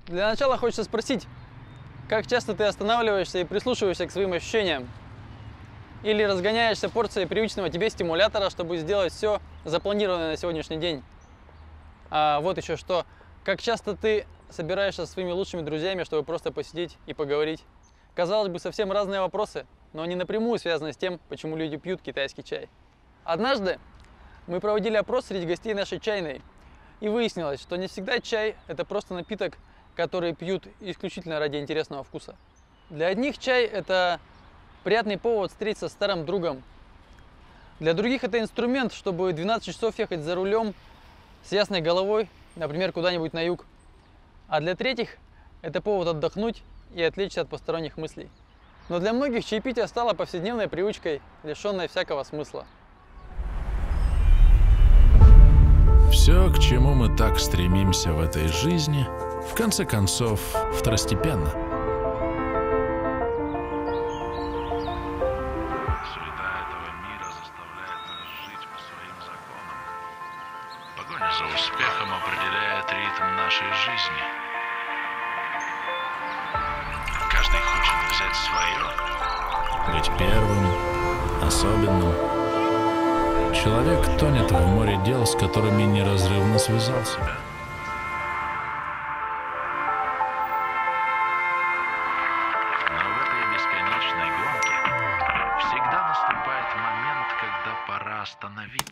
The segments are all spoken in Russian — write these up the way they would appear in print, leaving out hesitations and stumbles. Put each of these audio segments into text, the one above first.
Для начала хочется спросить, как часто ты останавливаешься и прислушиваешься к своим ощущениям? Или разгоняешься порцией привычного тебе стимулятора, чтобы сделать все запланированное на сегодняшний день? А вот еще что. Как часто ты собираешься со своими лучшими друзьями, чтобы просто посидеть и поговорить? Казалось бы, совсем разные вопросы, но они напрямую связаны с тем, почему люди пьют китайский чай. Однажды мы проводили опрос среди гостей нашей чайной, и выяснилось, что не всегда чай – это просто напиток, который пьют исключительно ради интересного вкуса. Для одних чай – это приятный повод встретиться с старым другом. Для других это инструмент, чтобы 12 часов ехать за рулем с ясной головой, например, куда-нибудь на юг. А для третьих это повод отдохнуть и отвлечься от посторонних мыслей. Но для многих чаепитие стало повседневной привычкой, лишенной всякого смысла. Все, к чему мы так стремимся в этой жизни, в конце концов, второстепенно. Суета этого мира заставляет нас жить по своим законам. Погоня за успехом определяет ритм нашей жизни. Каждый хочет взять свое. Быть первым, особенным. Человек тонет в море дел, с которыми неразрывно связал себя. Но в этой бесконечной гонке всегда наступает момент, когда пора остановиться.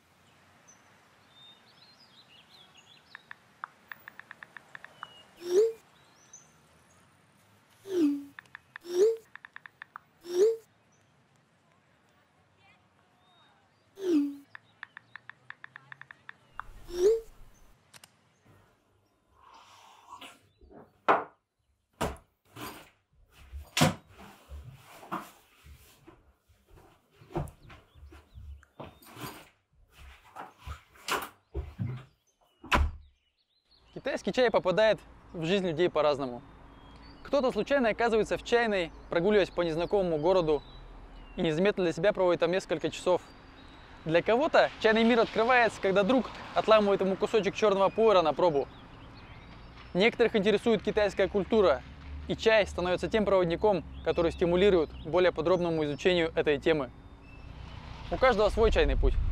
Китайский чай попадает в жизнь людей по-разному. Кто-то случайно оказывается в чайной, прогуливаясь по незнакомому городу, и незаметно для себя проводит там несколько часов. Для кого-то чайный мир открывается, когда друг отламывает ему кусочек черного пуэра на пробу. Некоторых интересует китайская культура, и чай становится тем проводником, который стимулирует к более подробному изучению этой темы. У каждого свой чайный путь.